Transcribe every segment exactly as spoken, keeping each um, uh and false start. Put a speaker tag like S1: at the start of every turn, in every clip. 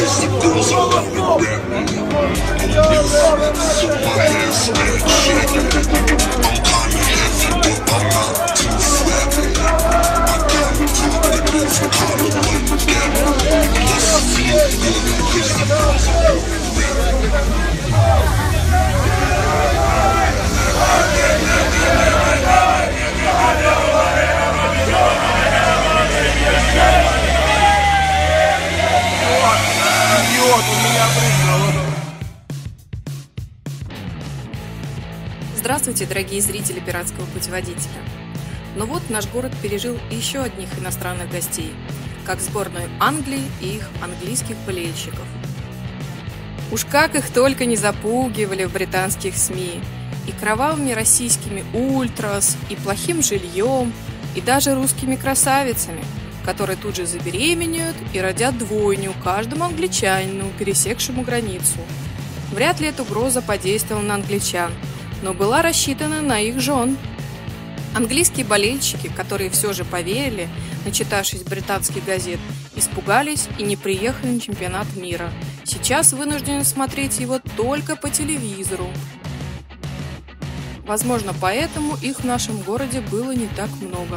S1: Здравствуйте, дорогие зрители «Пиратского путеводителя». Но вот наш город пережил еще одних иностранных гостей, как сборную Англии и их английских болельщиков. Уж как их только не запугивали в британских СМИ, и кровавыми российскими ультрас, и плохим жильем, и даже русскими красавицами, которые тут же забеременеют и родят двойню каждому англичанину, пересекшему границу. Вряд ли эта угроза подействовала на англичан, но была рассчитана на их жен. Английские болельщики, которые все же поверили, начитавшись британских газет, испугались и не приехали на чемпионат мира. Сейчас вынуждены смотреть его только по телевизору. Возможно, поэтому их в нашем городе было не так много.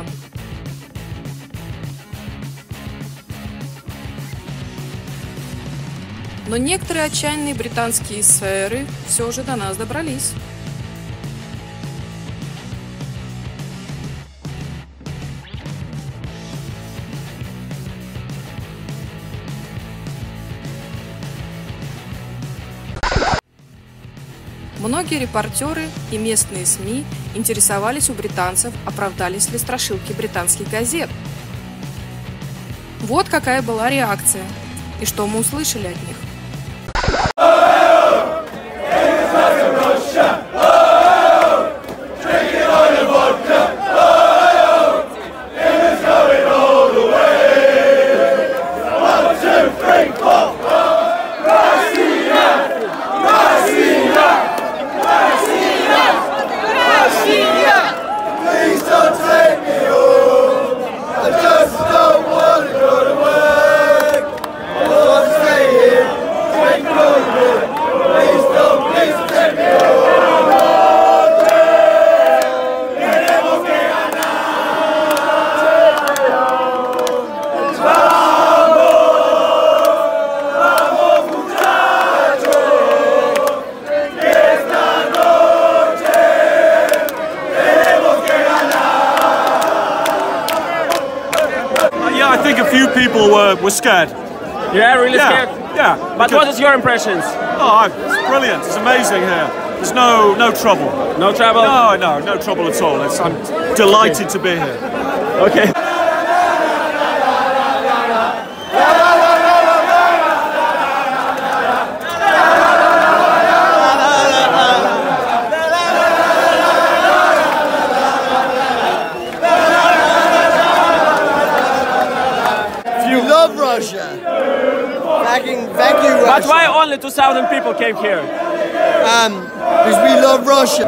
S1: Но некоторые отчаянные британские сэры все же до нас добрались. Многие репортеры и местные СМИ интересовались у британцев, оправдались ли страшилки британских газет. Вот какая была реакция, и что мы услышали от них.
S2: I think a few people were, were scared.
S3: Yeah, really
S2: yeah,
S3: scared?
S2: Yeah.
S3: But what is your impressions?
S2: Oh, it's brilliant. It's amazing here. There's no no trouble.
S3: No trouble?
S2: No, no, no trouble at all. It's, I'm delighted to be here.
S3: Okay.
S4: Russia. Thanking, thank you, Russia.
S3: But why only two thousand people came here?
S4: Um, because we love Russia.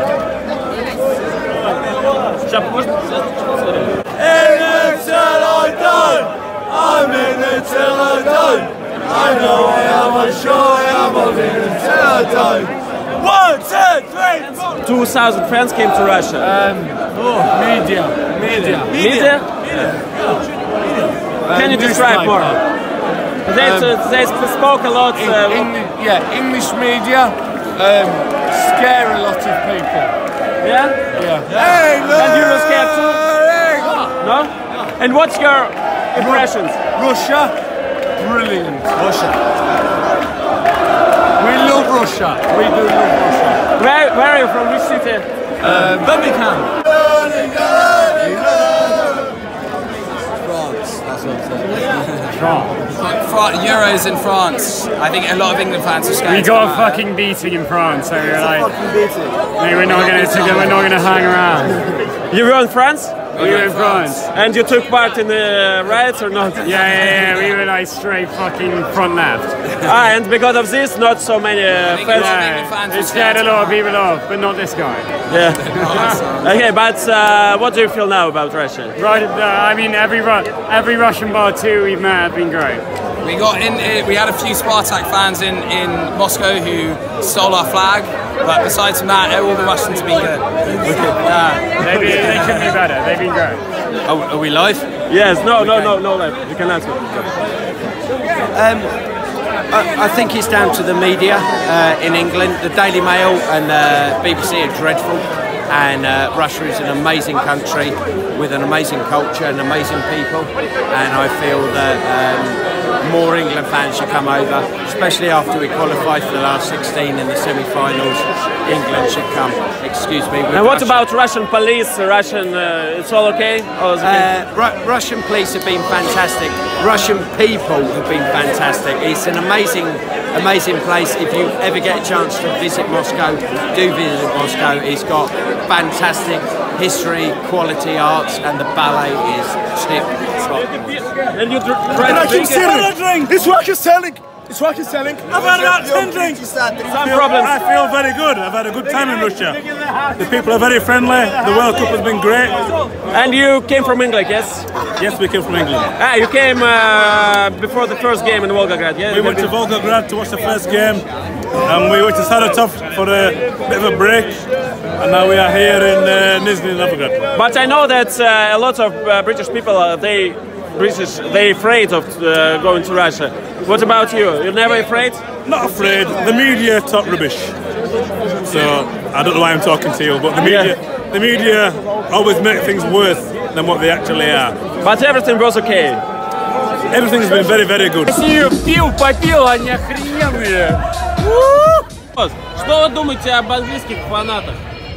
S4: In until I die, I'm in until I die. I know I am, I'm sure I am, I'm in until I die. One, two, three, four.
S3: Two thousand friends came to Russia.
S4: Um, oh, media, media,
S3: media.
S4: media.
S3: Can you describe more? They, um, uh, they spoke a lot. Uh,
S4: in, in, yeah, English media um, scare a lot of people.
S3: Yeah?
S4: Yeah. Hey,
S3: and you were scared too? No? And what's your impressions?
S4: Russia, brilliant. Russia. We love Russia. We do love Russia.
S3: Where, where are you from? Which city?
S4: Uh, Birmingham.
S5: France. Euros in France. I think a lot of England fans are scared.
S6: We got a fucking beating in France, so we're like, mate, we're not gonna, we're not gonna hang around.
S3: You were in France?
S6: We were in France.
S3: And you took part in the riots or not?
S6: Yeah, yeah, yeah. We were like straight fucking front left.
S3: Ah, and because of this, not so many uh, fans.
S6: Yeah, it scared a lot of people off, but not this guy.
S3: Yeah. Okay, but uh, what do you feel now about Russia?
S6: Right, uh, I mean, every Ru every Russian bar too we've met have been great.
S5: We got in. We had a few Spartak fans in in Moscow who stole our flag, but besides from that, all the Russians have been good.
S6: Yeah, they, be, they can be better. They've been great.
S7: Are, are we live?
S3: Yes. No. No. No. No live. You can answer.
S7: Um, I, I think it's down to the media uh, in England. The Daily Mail and uh, B B C are dreadful. And uh, Russia is an amazing country with an amazing culture and amazing people, and I feel that um, more England fans should come over, especially after we qualified for the last sixteen in the semi-finals. England should come. Excuse me.
S3: And what Russia. about Russian police? Russian, uh, it's all okay? Or is it
S7: uh, Ru Russian police have been fantastic. Russian people have been fantastic. It's an amazing, amazing place. If you ever get a chance to visit Moscow, do visit Moscow. It's got fantastic history, quality arts, and the ballet is tip top.
S3: And you try to drink
S4: it? drink. This work is selling. This work is selling. I've had about ten drinks.
S3: Some problems.
S2: I feel very good. I've had a good time in Russia. The people are very friendly. The World Cup has been great.
S3: And you came from England, yes?
S2: Yes, we came from England.
S3: Ah, you came uh, before the first game in Volgograd, yeah?
S2: We went to Volgograd to watch the first game. And we went to Saratov for a bit of a break. And now we are here in uh, Nizhny Novgorod.
S3: But I know that uh, a lot of uh, British people, uh, they British, they afraid of uh, going to Russia. What about you? You're never afraid?
S2: Not afraid. The media talk rubbish. So I don't know why I'm talking to you, but the media,
S3: yeah.
S2: the media always make things worse than what they actually are.
S3: But everything was okay.
S2: Everything's been very, very good.
S3: Пил, попил, они охрененные. Что вы думаете об английских фанатах?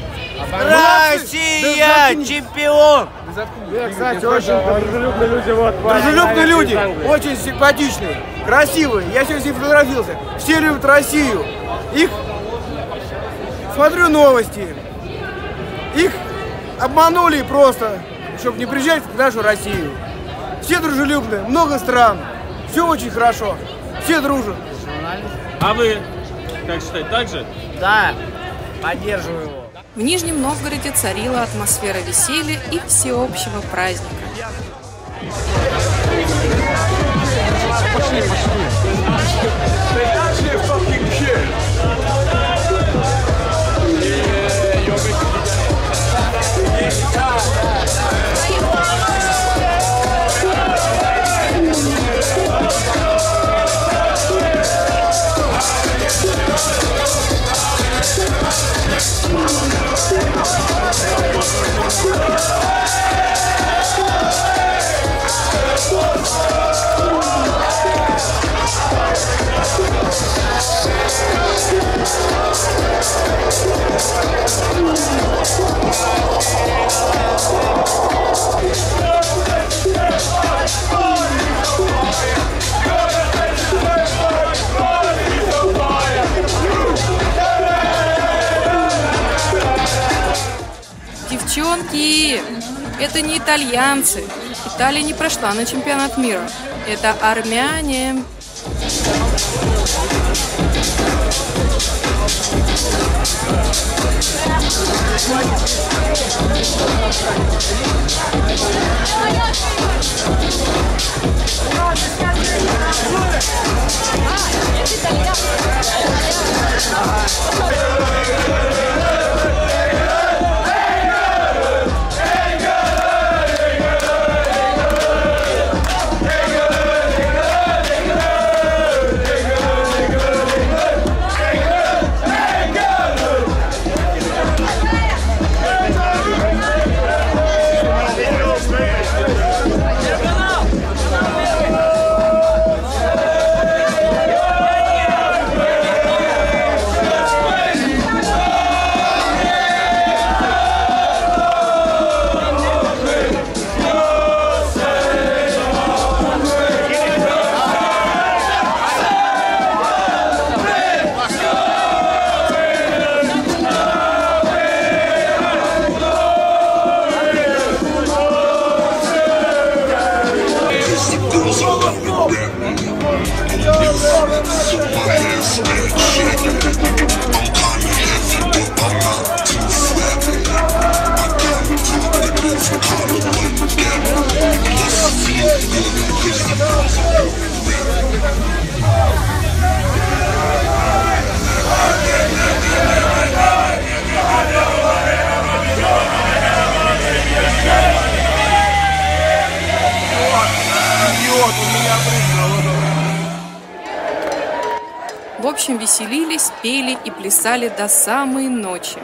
S4: Россия, чемпион!
S6: Кстати, очень дружелюбные люди. Вот,
S4: дружелюбные люди, очень симпатичные, красивые. Я сегодня с ними фотографировался. Все любят Россию. Их, смотрю новости, их обманули просто, чтобы не приезжать в нашу Россию. Все дружелюбные, много стран, все очень хорошо, все дружат.
S3: А вы, как считаете, так же?
S4: Да, поддерживаю его.
S1: В Нижнем Новгороде царила атмосфера веселья и всеобщего праздника.
S4: Пошли, пошли.
S1: Девчонки, это не итальянцы. Италия не прошла на чемпионат мира. Это армяне. В общем, веселились, пели и плясали до самой ночи.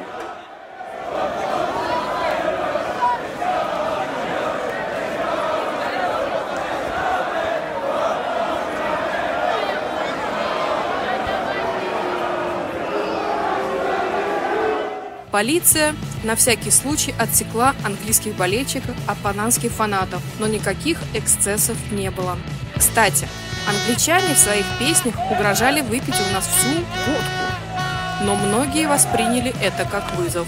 S1: Полиция на всякий случай отсекла английских болельщиков от панамских фанатов, но никаких эксцессов не было. Кстати, англичане в своих песнях угрожали выпить у нас всю водку, но многие восприняли это как вызов.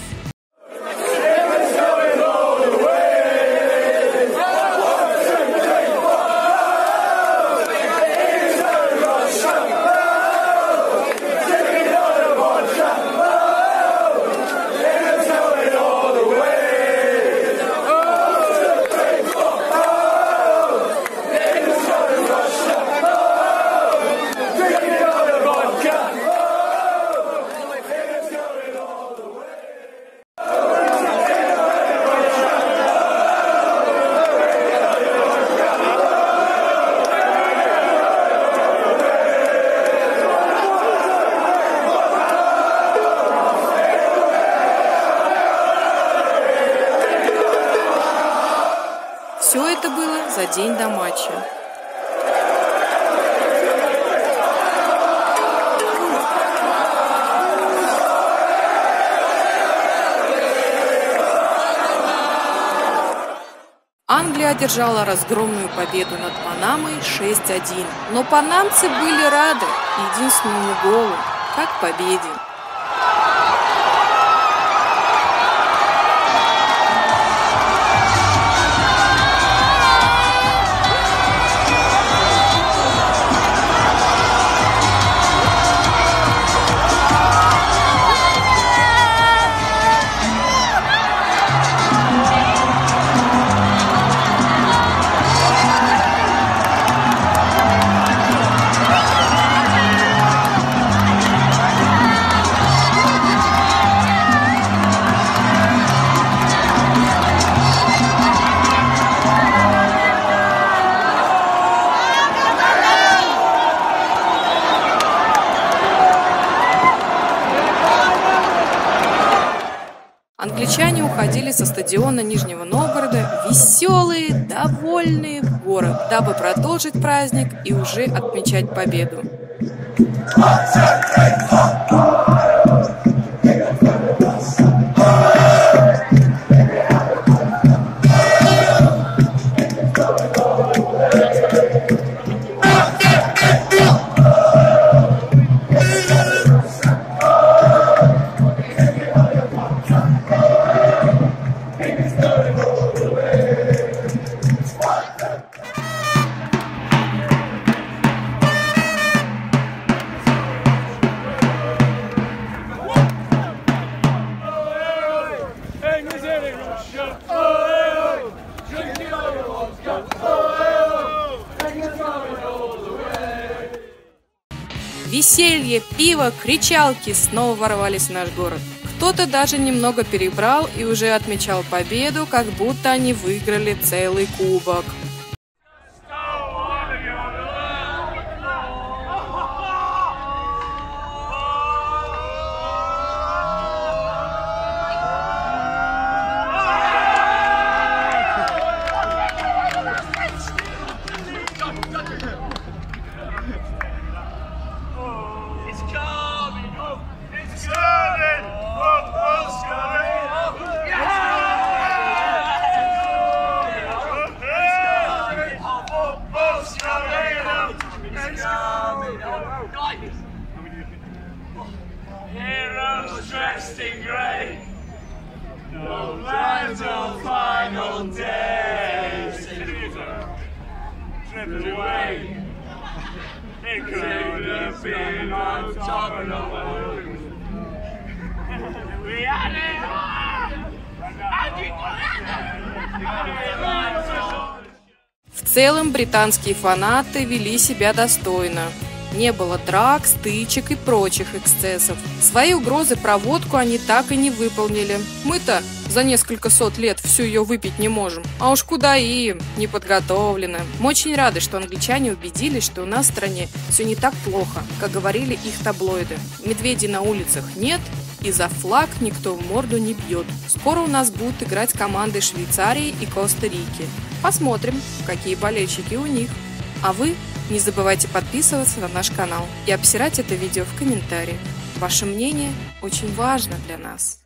S1: Все это было за день до матча. Англия одержала разгромную победу над Панамой шесть один, но панамцы были рады единственному голу, как победе. Англичане уходили со стадиона Нижнего Новгорода веселые, довольные в город, дабы продолжить праздник и уже отмечать победу. Веселье, пиво, кричалки снова ворвались в наш город. Кто-то даже немного перебрал и уже отмечал победу, как будто они выиграли целый кубок.
S8: Heroes dressed in grey, no land of final day. Drift away, it could have been on top of the world. We had it all!
S1: В целом британские фанаты вели себя достойно. Не было драк, стычек и прочих эксцессов. Свои угрозы про водку они так и не выполнили. Мы-то за несколько сот лет всю ее выпить не можем. А уж куда им, неподготовленным. Мы очень рады, что англичане убедились, что у нас в стране все не так плохо, как говорили их таблоиды. Медведей на улицах нет, и за флаг никто в морду не бьет. Скоро у нас будут играть команды Швейцарии и Коста-Рики. Посмотрим, какие болельщики у них. А вы не забывайте подписываться на наш канал и обсирать это видео в комментариях. Ваше мнение очень важно для нас.